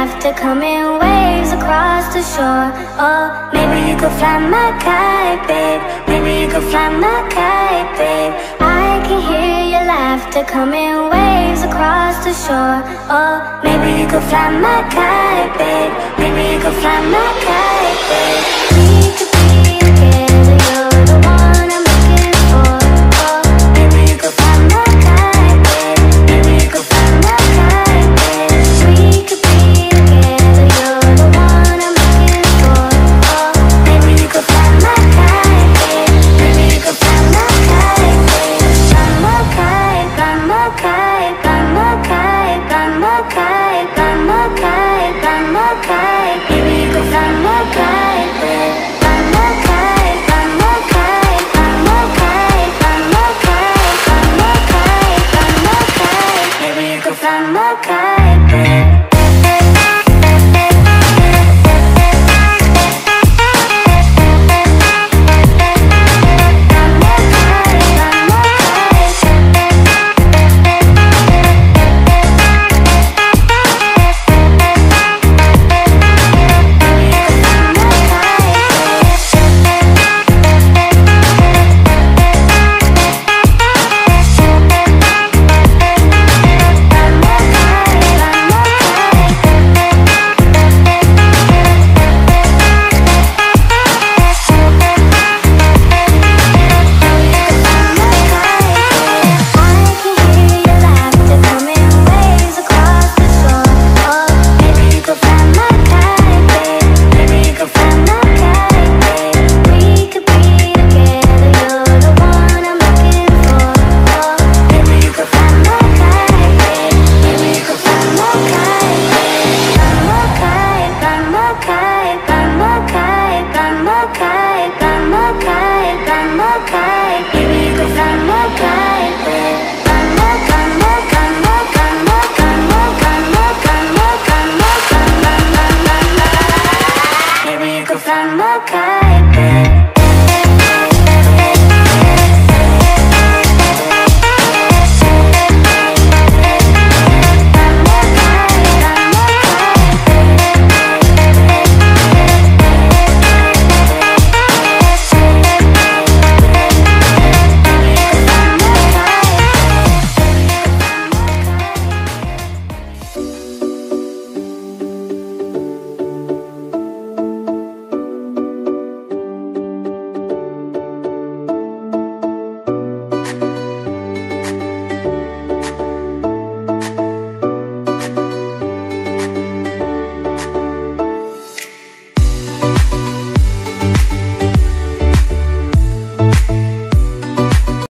laughter coming waves across the shore. Oh, maybe you could fly my kite, babe. Maybe you could fly my kite, babe. I can hear your laughter coming waves across the shore. Oh, maybe you could fly my kite, babe. Maybe you could fly my kite, babe.